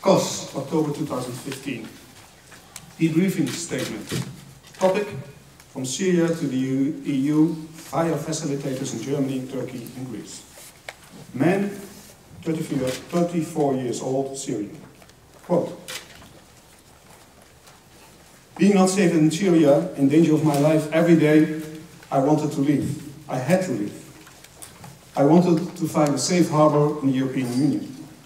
COS, October 2015. Debriefing statement. Topic: from Syria to the EU via facilitators in Germany, Turkey and Greece. Man, 24 years old, Syrian. Quote: being not safe in Syria, in danger of my life every day, I wanted to leave. I had to leave. I wanted to find a safe harbor in the European Union.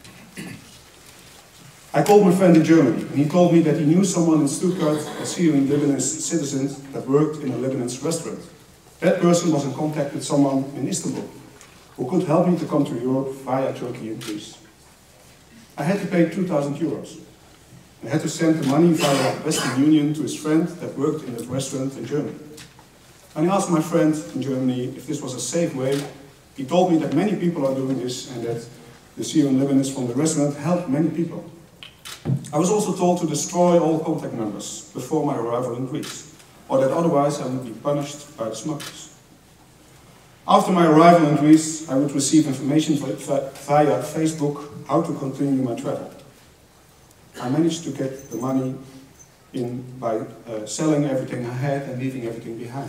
I called my friend in Germany, and he told me that he knew someone in Stuttgart, a Syrian Lebanese citizen, that worked in a Lebanese restaurant. That person was in contact with someone in Istanbul, who could help me to come to Europe via Turkey and Greece. I had to pay 2,000 euros. I had to send the money via Western Union to his friend that worked in that restaurant in Germany. When I asked my friend in Germany if this was a safe way, he told me that many people are doing this and that the Syrian Lebanese from the restaurant helped many people. I was also told to destroy all contact numbers before my arrival in Greece, or that otherwise I would be punished by the smugglers. After my arrival in Greece, I would receive information via Facebook how to continue my travel. I managed to get the money in by selling everything I had and leaving everything behind.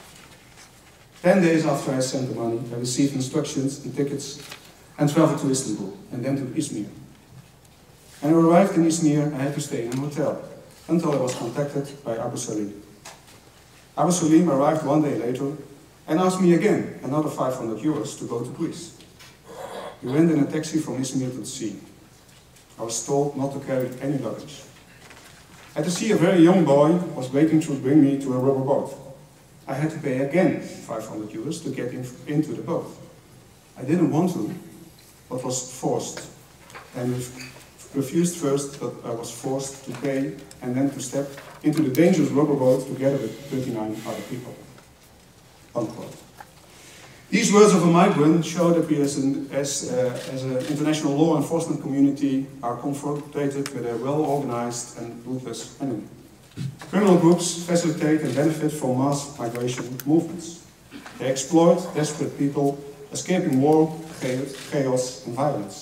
10 days after I sent the money, I received instructions and tickets and traveled to Istanbul and then to Izmir. When I arrived in Izmir, I had to stay in a hotel until I was contacted by Abu Salim. Abu Salim arrived one day later and asked me again another 500 euros to go to Greece. We went in a taxi from Izmir to the sea. I was told not to carry any luggage. At the sea, a very young boy was waiting to bring me to a rubber boat. I had to pay again 500 euros to get into the boat. I didn't want to, but was forced. And refused first, but I was forced to pay and then to step into the dangerous rubber boat together with 39 other people. Unquote. These words of a migrant show that we as an international law enforcement community are confronted with a well-organized and ruthless enemy. Criminal groups facilitate and benefit from mass migration movements. They exploit desperate people escaping war, chaos and violence.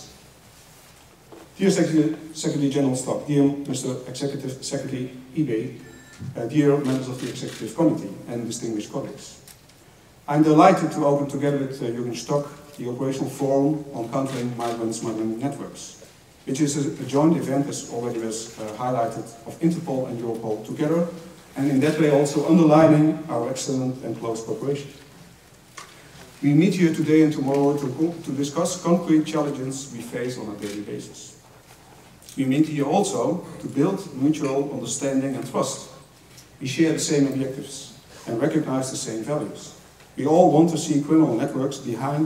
Dear Secretary General Stock, dear Mr. Executive Secretary eBay, dear members of the Executive Committee and distinguished colleagues. I'm delighted to open together with Jürgen Stock the Operational Forum on Countering Migrant Smuggling Networks, which is a joint event, as already was highlighted, of Interpol and Europol together, and in that way also underlining our excellent and close cooperation. We meet here today and tomorrow to discuss concrete challenges we face on a daily basis. We meet here also to build mutual understanding and trust. We share the same objectives and recognize the same values. We all want to see criminal networks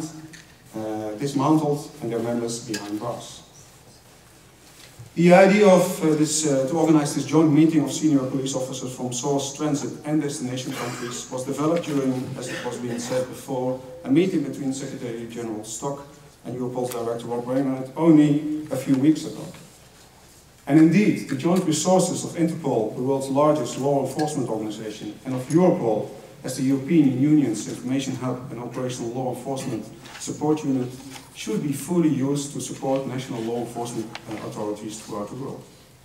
dismantled and their members behind bars. The idea of to organize this joint meeting of senior police officers from source, transit and destination countries was developed during, as it was being said before, a meeting between Secretary General Stock and Europol's Director Rob Wainwright only a few weeks ago. And indeed, the joint resources of Interpol, the world's largest law enforcement organization, and of Europol, as the European Union's information hub and operational law enforcement support unit, should be fully used to support national law enforcement authorities throughout the world.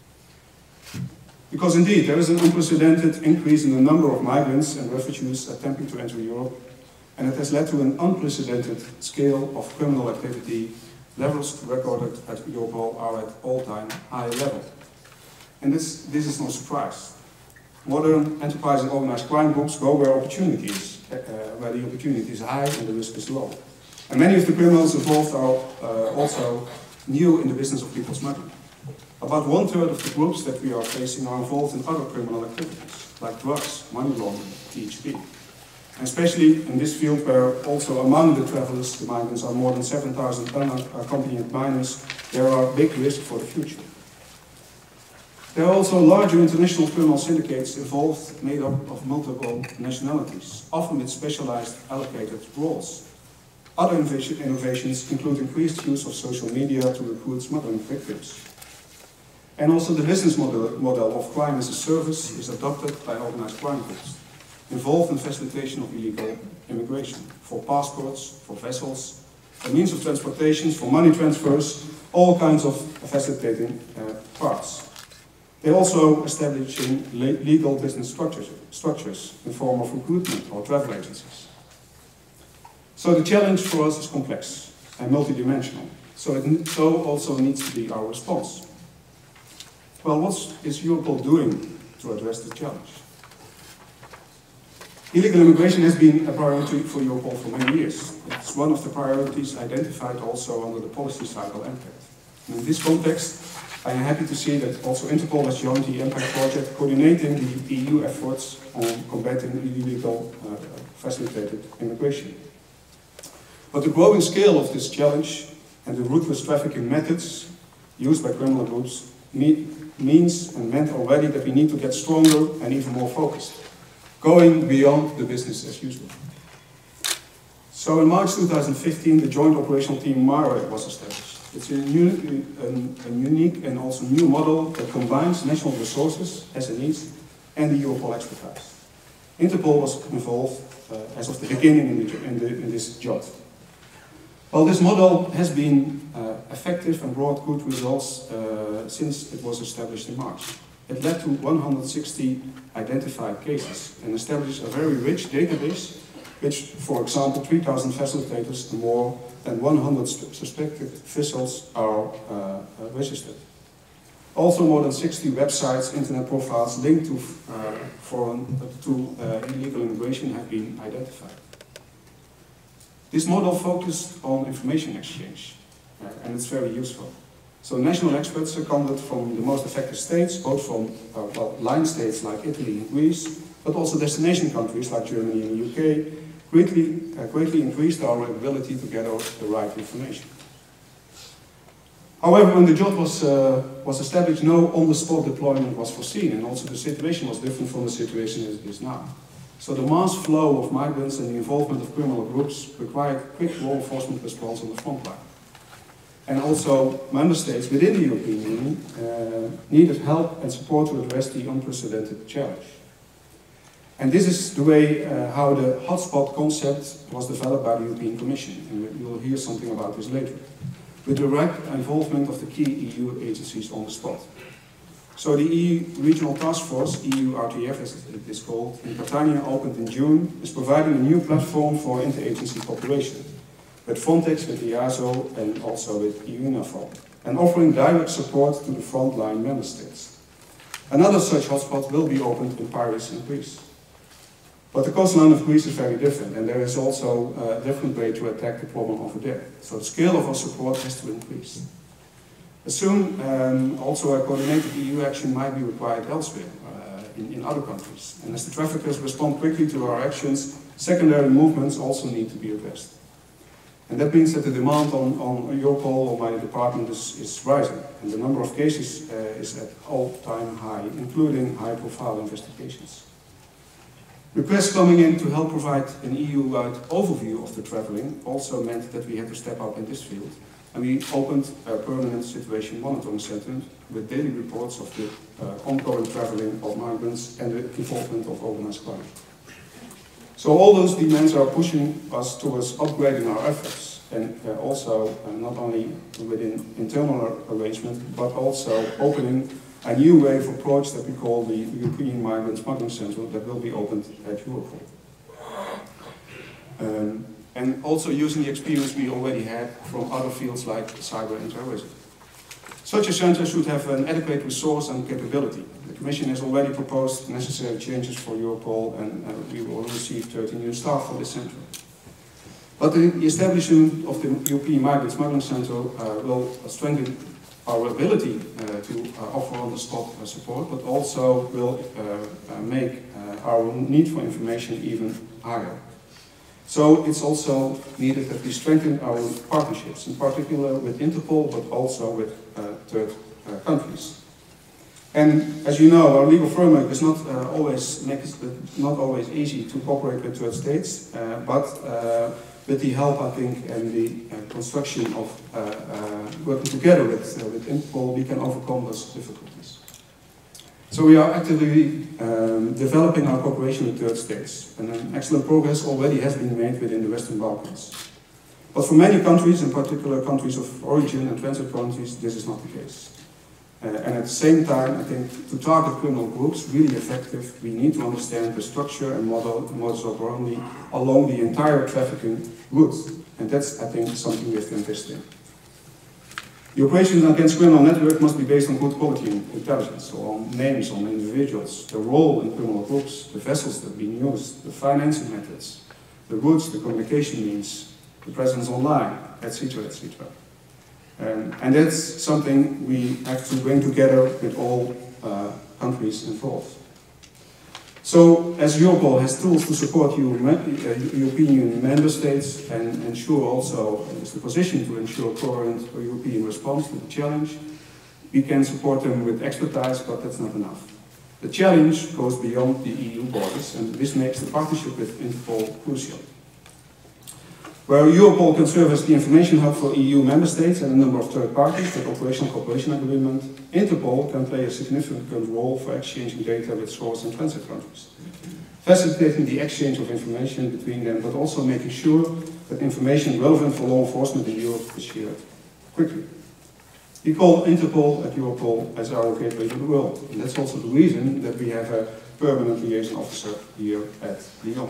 Because indeed, there is an unprecedented increase in the number of migrants and refugees attempting to enter Europe, and it has led to an unprecedented scale of criminal activity. Levels recorded at Europol are at all-time high level. And this is no surprise. Modern enterprise and organized crime groups go where the opportunity is high and the risk is low. And many of the criminals involved are also new in the business of people smuggling. About 1/3 of the groups that we are facing are involved in other criminal activities, like drugs, money laundering, THP. And especially in this field where also among the travelers, the migrants are more than 7,000 unaccompanied minors, there are big risks for the future. There are also larger international criminal syndicates involved, made up of multiple nationalities, often with specialized allocated roles. Other innovations include increased use of social media to recruit smuggling victims. And also the business model of crime as a service is adopted by organized crime groups, involved in facilitation of illegal immigration, for passports, for vessels, for means of transportation, for money transfers, all kinds of facilitating parts. They're also establishing legal business structures in form of recruitment or travel agencies. So the challenge for us is complex and multidimensional. So it also needs to be our response. Well, what is Europol doing to address this challenge? Illegal immigration has been a priority for Europol for many years. It's one of the priorities identified also under the policy cycle impact. And in this context, I am happy to see that also Interpol has joined the Impact Project, coordinating the EU efforts on combating illegal facilitated immigration. But the growing scale of this challenge and the ruthless trafficking methods used by criminal groups means and meant already that we need to get stronger and even more focused, going beyond the business as usual. So in March 2015, the Joint Operational Team MARE was established. It's a unique and also new model that combines national resources, SMEs, and the Europol expertise. Interpol was involved as of the beginning in this job. Well, this model has been effective and brought good results since it was established in March. It led to 160 identified cases and established a very rich database, which, for example, 3,000 facilitators and more than 100 suspected officials are registered. Also, more than 60 websites, internet profiles linked to illegal immigration have been identified. This model focused on information exchange, and it's very useful. So national experts seconded from the most affected states, both from line states like Italy and Greece, but also destination countries like Germany and the UK, greatly increased our ability to gather the right information. However, when the job was established, no on-the-spot deployment was foreseen, and also the situation was different from the situation as it is now. So the mass flow of migrants and the involvement of criminal groups required quick law enforcement response on the front line. And also, member states within the European Union needed help and support to address the unprecedented challenge. And this is the way how the hotspot concept was developed by the European Commission, and you will hear something about this later, with direct involvement of the key EU agencies on the spot. So the EU Regional Task Force, EU RTF as it is called, in Catania, opened in June, is providing a new platform for interagency cooperation, with Frontex, with EASO, and also with EUNAVFOR, and offering direct support to the frontline member states. Another such hotspot will be opened in Paris in Greece. But the coastline of Greece is very different, and there is also a different way to attack the problem over there. So the scale of our support has to increase. Soon, also a coordinated EU action might be required elsewhere, in other countries. And as the traffickers respond quickly to our actions, secondary movements also need to be addressed. And that means that the demand on Europol or my department is rising, and the number of cases is at all-time high, including high-profile investigations. Requests coming in to help provide an EU-wide overview of the travelling also meant that we had to step up in this field, and we opened a permanent situation monitoring center with daily reports of the ongoing travelling of migrants and the involvement of organized crime. So all those demands are pushing us towards upgrading our efforts, and also not only within internal arrangement, but also opening a new way of approach that we call the European Migrant Smuggling Center that will be opened at Europol. And also using the experience we already had from other fields like cyber and terrorism. Such a center should have an adequate resource and capability. The Commission has already proposed necessary changes for Europol, and we will receive 30 new staff for this center. But the establishment of the European Migrant Smuggling Center will strengthen our ability to offer on-the-spot support, but also will make our need for information even higher. So it's also needed that we strengthen our partnerships, in particular with Interpol, but also with third countries. And as you know, our legal framework is not always easy to cooperate with third states, but with the help, I think, and the construction of working together with Interpol, we can overcome those difficulties. So we are actively developing our cooperation with third states, and excellent progress already has been made within the Western Balkans. But for many countries, in particular countries of origin and transit countries, this is not the case. And at the same time, I think to target criminal groups really effective, we need to understand the structure and modus operandi along the entire trafficking route. And that's, I think, something we have to invest in. The operations against criminal network must be based on good quality intelligence, so on names, on individuals, the role in criminal groups, the vessels that are being used, the financing methods, the routes, the communication means, the presence online, etc., etc. And that's something we have to bring together with all countries involved. So, as Europol has tools to support European Union member states and ensure also is the position to ensure coherent European response to the challenge, we can support them with expertise, but that's not enough. The challenge goes beyond the EU borders, and this makes the partnership with Interpol crucial. Where Europol can serve as the information hub for EU member states and a number of third parties with operational cooperation agreement, Interpol can play a significant role for exchanging data with source and transit countries, facilitating the exchange of information between them, but also making sure that information relevant for law enforcement in Europe is shared quickly. We call Interpol at Europol as our gateway to the world, and that's also the reason that we have a permanent liaison officer here at Lyon.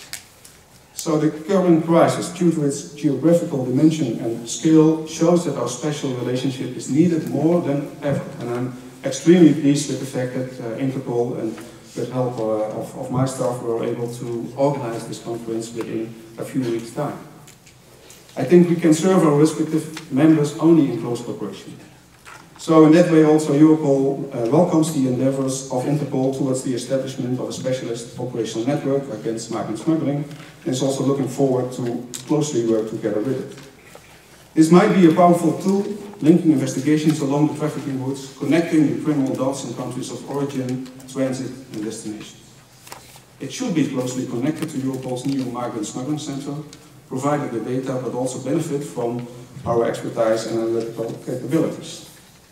So the current crisis, due to its geographical dimension and scale, shows that our special relationship is needed more than ever. And I'm extremely pleased with the fact that Interpol and with help of my staff were able to organize this conference within a few weeks' time. I think we can serve our respective members only in close cooperation. So in that way also Europol welcomes the endeavors of Interpol towards the establishment of a specialist operational network against migrant smuggling, and is also looking forward to closely work together with it. This might be a powerful tool, linking investigations along the trafficking routes, connecting the criminal dots in countries of origin, transit and destination. It should be closely connected to Europol's new migrant smuggling center, provided the data but also benefit from our expertise and analytical capabilities.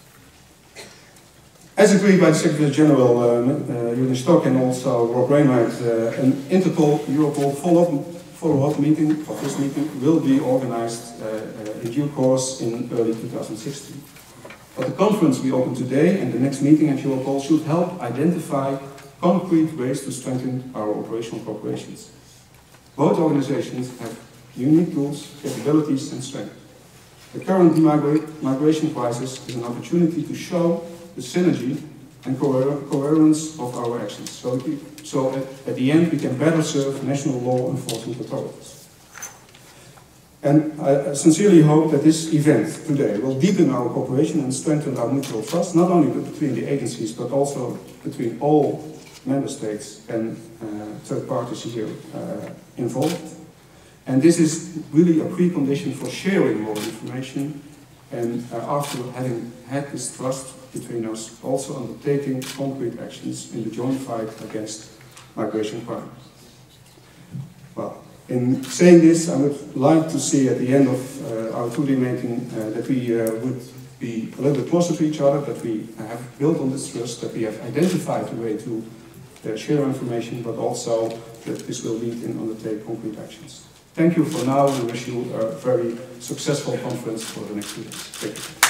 As agreed by the Secretary General, Jürgen Stock, and also Rob Wainwright, an Interpol-Europol follow-up meeting of this meeting will be organized in due course in early 2016. But the conference we open today and the next meeting at Europol should help identify concrete ways to strengthen our operational cooperations. Both organizations have unique tools, capabilities and strength. The current migration crisis is an opportunity to show the synergy and coherence of our actions. So at the end we can better serve national law enforcement authorities. And I sincerely hope that this event today will deepen our cooperation and strengthen our mutual trust, not only between the agencies but also between all member states and third parties here involved. And this is really a precondition for sharing more information and after having had this trust between us, also undertaking concrete actions in the joint fight against migration crime. Well, in saying this, I would like to see at the end of our two-day meeting that we would be a little bit closer to each other, that we have built on this trust, that we have identified a way to share information, but also that this will lead in undertake concrete actions. Thank you for now, and wish you a very successful conference for the next 2 days. Thank you.